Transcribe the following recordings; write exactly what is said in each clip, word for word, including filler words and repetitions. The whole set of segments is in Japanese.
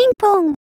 ピンポン。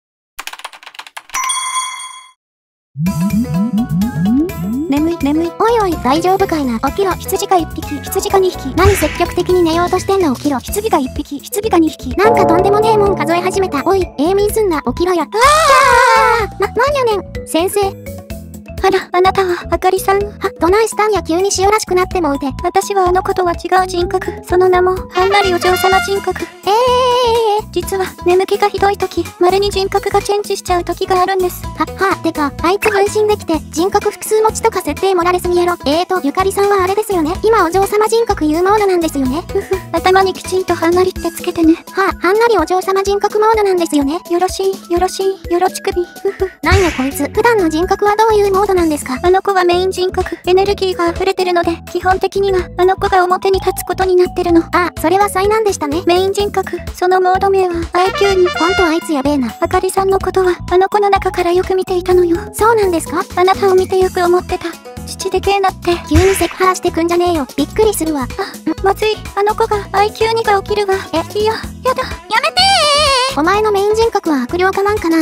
眠い眠い。おいおい、大丈夫かいな。起きろ。羊が一匹、羊が二匹。何積極的に寝ようとしてんの。起きろ。羊が一匹、羊が二匹。なんかとんでもねえもん数え始めた。おい、永眠すんな。起きろよ。ああ、な、なんやねん。先生。あら、あなたは、あかりさん。は、どないしたんや。急に塩らしくなってもうて。私はあの子とは違う人格。その名も、はんなりお嬢様人格。ええー、実は、眠気がひどい時、稀に人格がチェンジしちゃう時があるんです。は、は、てか、あいつ分身できて、人格複数持ちとか設定盛られすぎやろ。えーと、ゆかりさんはあれですよね。今お嬢様人格有モードなんですよね。ふふ、頭にきちんとはんなりってつけてね。はあ、はんなりお嬢様人格モードなんですよね。よろしい、よろしい、よろちくび。ふふ。なんやこいつ、普段の人格はどういうモードなんですか？あの子はメイン人格、エネルギーが溢れてるので、基本的には、あの子が表に立つことになってるの。ああ、それは災難でしたね。メイン人格、そのモード名は アイキューに。ほんとあいつやべえな。あかりさんのことは、あの子の中からよく見ていたのよ。そうなんですか？あなたを見てよく思ってた。父でけえなって。急にセクハラしてくんじゃねえよ。びっくりするわ。あ、まずい。あの子が アイキューに が起きるわ。え、いや、やだ。やめてー。お前のメイン人格は悪霊かなんかなん？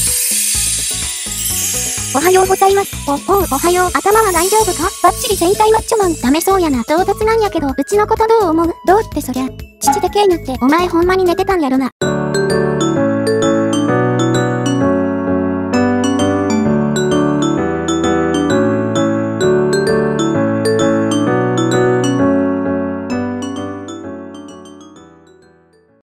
おはようございます。お、おう、おはよう。頭は大丈夫か？バッチリ戦隊マッチョマン。ダメそうやな。唐突なんやけど、うちのことどう思う？どうってそりゃ。父でけえなって、お前ほんまに寝てたんやろな。